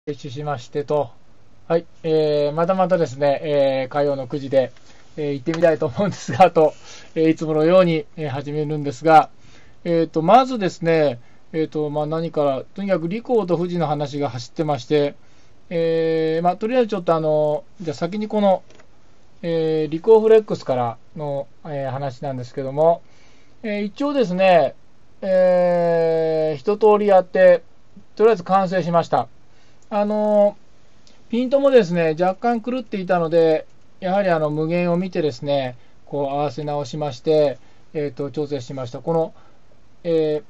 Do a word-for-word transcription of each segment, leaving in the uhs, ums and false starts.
停止しましてと、はい、えー、またまたですね、えー、火曜のくじで、えー、行ってみたいと思うんですが、と、えー、いつものように、えー、始めるんですが、えーと、まずですね、えーと、まあ、何から、とにかくリコーと富士の話が走ってまして、えー、まあ、とりあえずちょっとあの、じゃあ先にこの、えー、リコーフレックスからの、えー、話なんですけども、えー、一応ですね、えー、一通りやって、とりあえず完成しました。あのピントもですね、若干狂っていたので、やはりあの無限を見てですね、こう合わせ直しまして、えー、と調整しました。この、え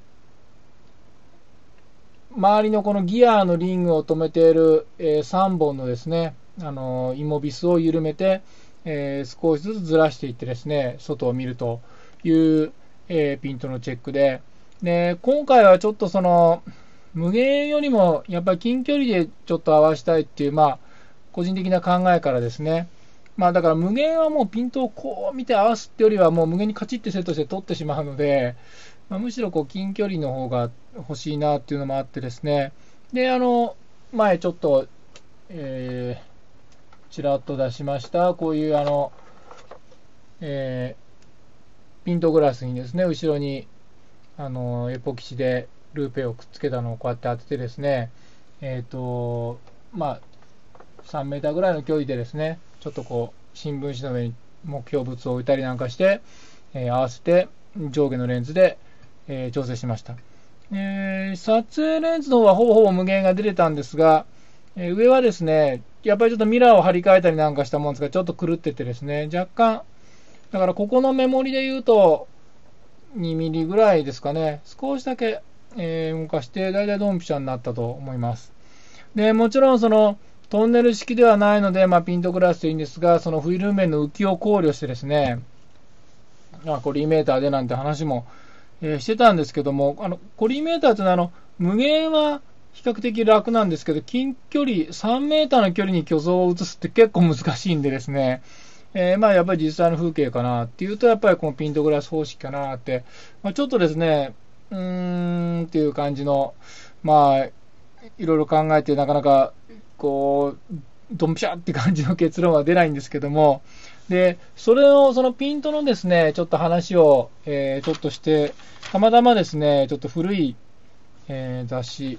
ー、周りのこのギアのリングを止めている、えー、さんぼんのですね、あのイモビスを緩めて、えー、少しずつずらしていってですね、外を見るという、えー、ピントのチェックで、で今回はちょっとその無限よりもやっぱり近距離でちょっと合わせたいっていう、まあ、個人的な考えからですね、まあだから無限はもうピントをこう見て合わすってよりはもう無限にカチッてセットして取ってしまうので、まあ、むしろこう近距離の方が欲しいなっていうのもあってですね、で、あの、前ちょっと、えー、ちらっと出しました、こういうあの、えー、ピントグラスにですね、後ろにあのエポキシでルーペをくっつけたのをこうやって当ててですね、えっ、ー、と、まあ、さんメーターぐらいの距離でですね、ちょっとこう、新聞紙の上に目標物を置いたりなんかして、えー、合わせて上下のレンズで、えー、調整しました。えー、撮影レンズの方はほぼほぼ無限が出てたんですが、えー、上はですね、やっぱりちょっとミラーを張り替えたりなんかしたもんですが、ちょっと狂っててですね、若干、だからここのメモリで言うと、にミリぐらいですかね、少しだけ、えー、動かして、だいたいドンピシャになったと思います。で、もちろんその、トンネル式ではないので、まあ、ピントグラスでいいんですが、そのフィルム面の浮きを考慮してですね、あコリーメーターでなんて話も、えー、してたんですけども、あのコリーメーターというのはあの無限は比較的楽なんですけど、近距離さんメーターの距離に虚像を映すって結構難しいんでですね、えー、まあやっぱり実際の風景かなっていうと、やっぱりこのピントグラス方式かなって、まあ、ちょっとですね、うーんっていう感じの、まあ、いろいろ考えてなかなかこうドンピシャって感じの結論は出ないんですけども、でそれをそのピントのですねちょっと話を、えー、ちょっとして、たまたまですねちょっと古い、えー、雑誌、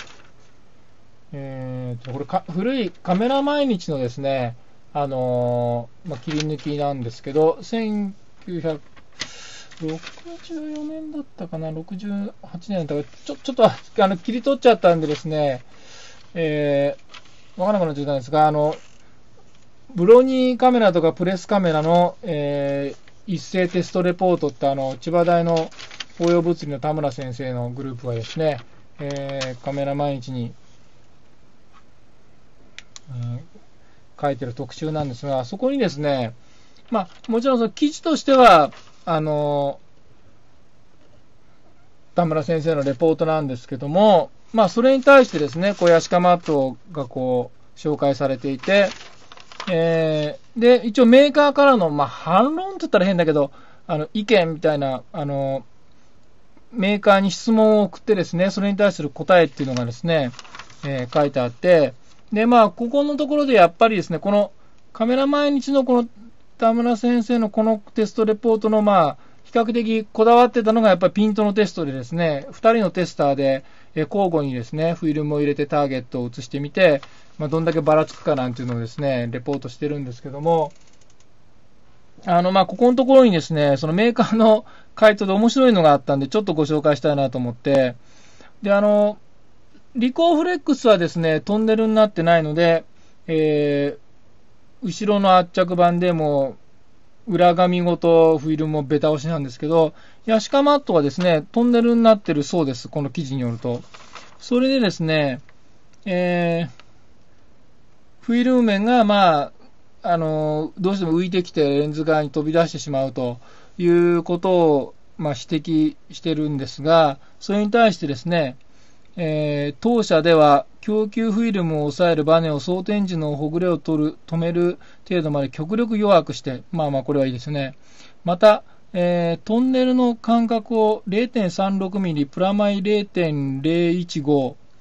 えー、とこれか古いカメラ毎日のですね、あのーまあ、切り抜きなんですけど、せんきゅうひゃくろくじゅうよねんだったかな、ろくじゅうはちねんだったか、ちょちょっとあの切り取っちゃったんでですね、えー、わからなくなっちゃったんですが、あのブロニーカメラとかプレスカメラの、えー、一斉テストレポートってあの千葉大の応用物理の田村先生のグループがですね、えー、カメラ毎日に、えー、書いてる特集なんですが、そこにですね、まあ、もちろんその記事としてはあの田村先生のレポートなんですけども、まあ、それに対してですね、こうヤシカマットがこう紹介されていて、えー、で一応メーカーからの、まあ、反論って言ったら変だけど、あの意見みたいな、あのメーカーに質問を送ってですね、それに対する答えっていうのがですね、えー、書いてあって、でまあここのところでやっぱりですね、このカメラ毎日のこの田村先生のこのテストレポートのまあ比較的こだわってたのがやっぱりピントのテストでですね、ふたりのテスターで交互にですねフィルムを入れてターゲットを映してみて、まあ、どんだけばらつくかなんていうのをですねレポートしてるんですけども、あのまあここのところにですねそのメーカーの回答で面白いのがあったんでちょっとご紹介したいなと思って、であのリコーフレックスはですねトンネルになってないので、えー、後ろの圧着板でも裏紙ごとフィルムをベタ押しなんですけど、ヤシカマットはですねトンネルになってるそうです、この記事によると。それでですね、えー、フィルム面がまああのどうしても浮いてきてレンズ側に飛び出してしまうということを、まあ、指摘してるんですが、それに対してですね、えー、当社では供給フィルムを抑えるバネを装填時のほぐれを取る止める程度まで極力弱くして、まあまあこれはいいですね。また、えー、トンネルの間隔を れいてんさんろくミリ プラマイ れいてんぜろいちご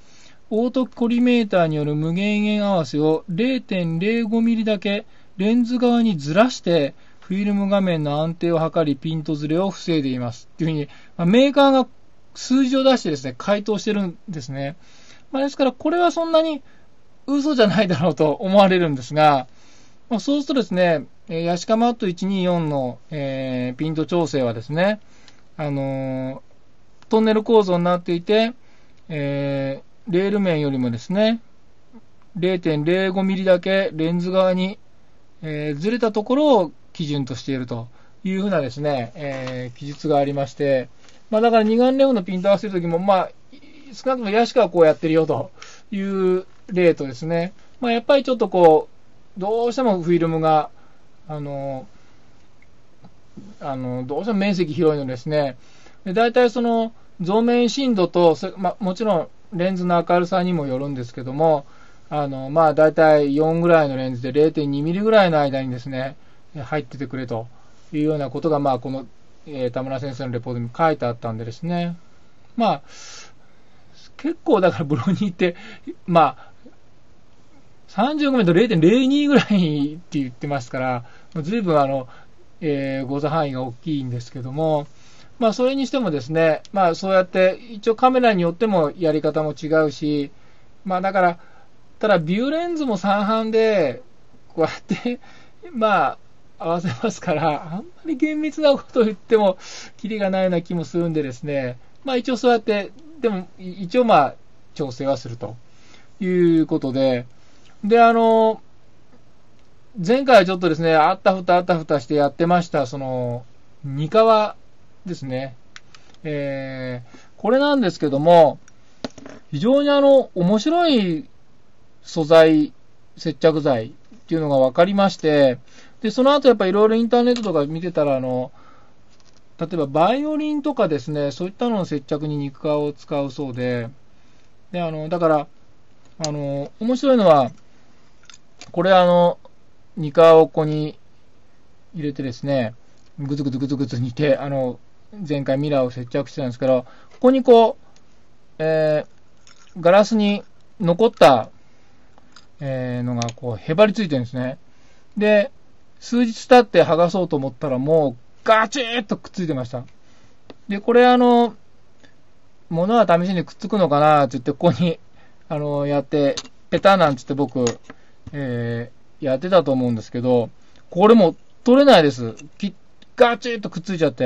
オートコリメーターによる無限円合わせを れいてんれいごミリ だけレンズ側にずらしてフィルム画面の安定を図りピントずれを防いでいますっていうふうに、まあ、メーカーが数字を出してですね回答してるんですね。まあ、ですからこれはそんなに嘘じゃないだろうと思われるんですが、まあ、そうするとですね、ヤシカマットいちにーよんの、えー、ピント調整はですね、あのー、トンネル構造になっていて、えー、レール面よりもですね、れいてんれいごミリ だけレンズ側に、えー、ずれたところを基準としているというふうなですね、えー、記述がありまして、まあ、だから二眼レフのピント合わせるときも、まあ、少なくともヤシカはこうやってるよという例とですね、まあ、やっぱりちょっとこう、どうしてもフィルムが、あの、あのどうしても面積広いのですね、で大体その増面深度と、まあ、もちろんレンズの明るさにもよるんですけども、あのまあ大体よんぐらいのレンズで れいてんにミリ ぐらいの間にですね、入っててくれというようなことが、まあこの、えー、田村先生のレポートにも書いてあったんでですね、まあ結構だからブロニーって、まあさんじゅうごミリと れいてんれいに ぐらいって言ってますから、ずいぶんあの、えー、誤差範囲が大きいんですけども、まあそれにしてもですね、まあそうやって一応カメラによってもやり方も違うし、まあだから、ただビューレンズも三半で、こうやって、まあ合わせますから、あんまり厳密なことを言っても、キリがないような気もするんでですね、まあ一応そうやって、でも一応まあ調整はするということで、で、あの、前回はちょっとですね、あったふたあったふたしてやってました、その、ニカワですね。えー、これなんですけども、非常にあの、面白い素材、接着剤っていうのが分かりまして、で、その後やっぱりいろいろインターネットとか見てたら、あの、例えばバイオリンとかですね、そういったのの接着に肉革を使うそうで、で、あの、だから、あの、面白いのは、これあの、ニカをここに入れてですね、ぐつぐつぐつぐつ煮て、あの、前回ミラーを接着してたんですけど、ここにこう、えー、ガラスに残った、えー、のがこう、へばりついてるんですね。で、数日経って剥がそうと思ったらもう、ガチーッとくっついてました。で、これあの、物は試しにくっつくのかなって言って、ここに、あの、やって、ペタなんつって僕、えー、やってたと思うんですけど、これも取れないです。ガチッとくっついちゃって。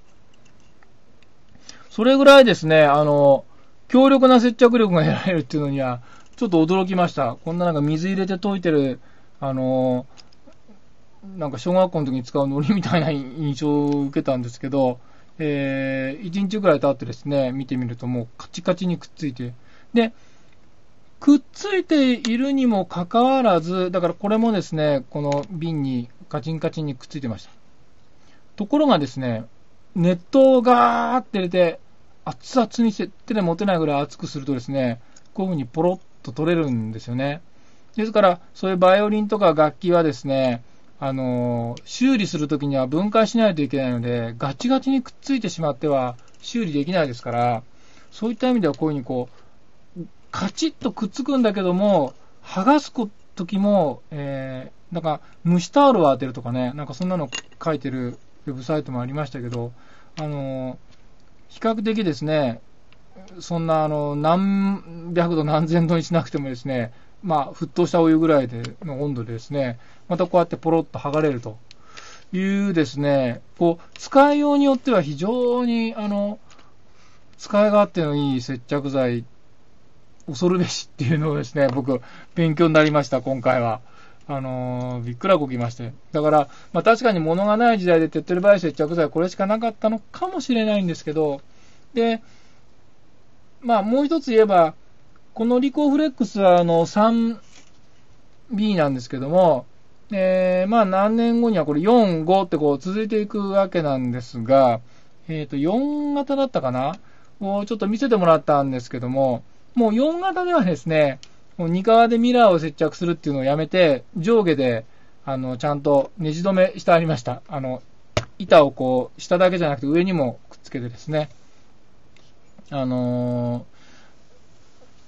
それぐらいですね、あの、強力な接着力が得られるっていうのには、ちょっと驚きました。こんななんか水入れて溶いてる、あの、なんか小学校の時に使う糊みたいな印象を受けたんですけど、えー、いちにちぐらい経ってですね、見てみるともうカチカチにくっついて、で、くっついているにもかかわらず、だからこれもですね、この瓶にカチンカチンにくっついてました。ところがですね、熱湯をガーって入れて、熱々にして手で持てないぐらい熱くするとですね、こういう風にポロッと取れるんですよね。ですから、そういうバイオリンとか楽器はですね、あのー、修理するときには分解しないといけないので、ガチガチにくっついてしまっては修理できないですから、そういった意味ではこういう風にこう、カチッとくっつくんだけども、剥がすときも、えー、なんか蒸しタオルを当てるとかね、なんかそんなの書いてるウェブサイトもありましたけど、あのー、比較的ですね、そんなあの何百度何千度にしなくてもですね、まあ沸騰したお湯ぐらいでの温度でですね、またこうやってポロッと剥がれるというですね、こう使いようによっては非常にあの使い勝手のいい接着剤、恐るべしっていうのをですね、僕勉強になりました今回は。あのー、びっくらこきまして。だから、まあ確かに物がない時代で手っ取り早い接着剤はこれしかなかったのかもしれないんですけど、で、まあもう一つ言えば、このリコフレックスはあの スリービー なんですけども、えー、まあ何年後にはこれよん、ごってこう続いていくわけなんですが、えっとよん型だったかなをちょっと見せてもらったんですけども、もうよん型ではですね、もうに側でミラーを接着するっていうのをやめて、上下で、あの、ちゃんとネジ止めしてありました。あの、板をこう、下だけじゃなくて上にもくっつけてですね、あの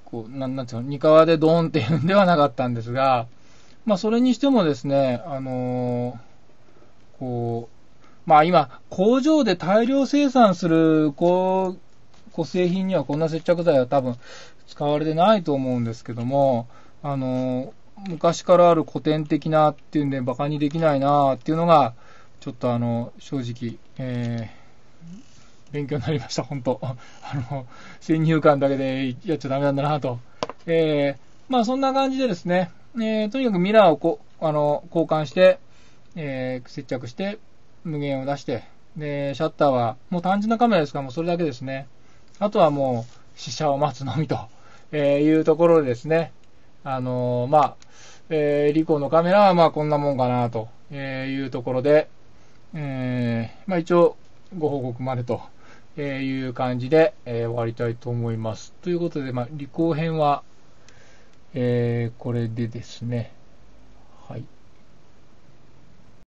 こう、なん、なんていうの、に革でドーンっていうんではなかったんですが、まあ、それにしてもですね、あのー、こう、まあ今、工場で大量生産する、こう、こう製品にはこんな接着剤は多分使われてないと思うんですけども、あのー、昔からある古典的なっていうんで馬鹿にできないなっていうのが、ちょっとあの、正直、えー、勉強になりました、本当あの、先入観だけでやっちゃダメなんだなと。えー、まあそんな感じでですね、えー、とにかくミラーをこあの交換して、えー、接着して、無限を出して、で、シャッターはもう単純なカメラですから、もうそれだけですね。あとはもう、試写を待つのみと、えー、いうところでですね、あのー、まあ、えー、リコーのカメラはまあこんなもんかなというところで、えー、まあ一応ご報告までという感じで、えー、終わりたいと思います。ということで、まあ、リコー編は、えー、これでですね、はい。